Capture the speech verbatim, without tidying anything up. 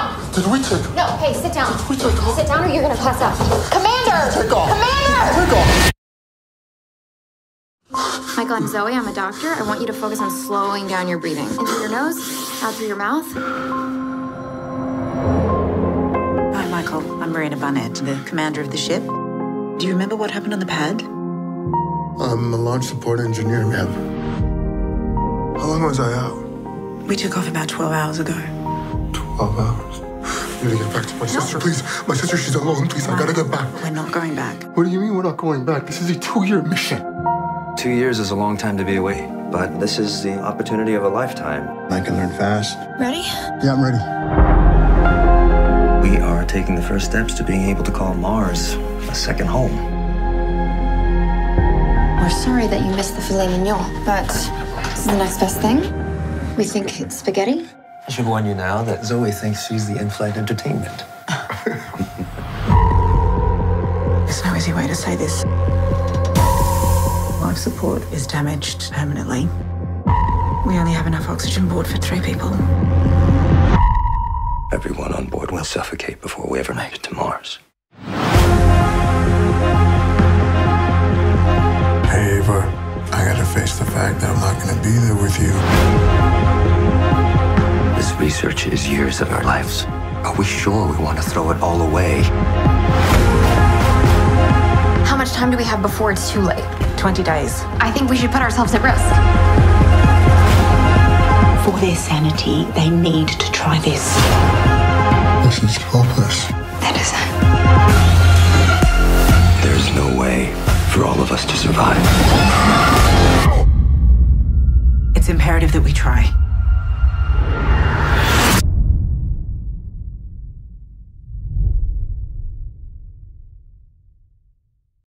down! Did we take off? No, hey, sit down. Did we take off? Sit down or you're gonna pass out. Commander! Take off! Commander! Take off! Michael, I'm Zoe. I'm a doctor. I want you to focus on slowing down your breathing. In through your nose, out through your mouth. Hi, Michael. I'm Marina Barnett, the commander of the ship. Do you remember what happened on the pad? I'm a launch support engineer, ma'am. How long was I out? We took off about twelve hours ago. Twelve hours. I need to get back to my sister, please. My sister, she's alone. Please, I gotta get back. We're not going back. What do you mean we're not going back? This is a two-year mission. Two years is a long time to be away, but this is the opportunity of a lifetime. I can learn fast. Ready? Yeah, I'm ready. We are taking the first steps to being able to call Mars a second home. We're sorry that you missed the filet mignon, but this is the next best thing. We think it's spaghetti. I should warn you now that Zoe thinks she's the in-flight entertainment. There's no easy way to say this. Life support is damaged permanently. We only have enough oxygen aboard for three people. Everyone on board will suffocate before we ever make it to Mars. Hey, Ava, I gotta face the fact that I'm not gonna be there with you. This research is years of our lives. Are we sure we want to throw it all away? How much time do we have before it's too late? twenty days. I think we should put ourselves at risk. For their sanity, they need to try this. This is hopeless. That is it. There's no way for all of us to survive. It's imperative that we try.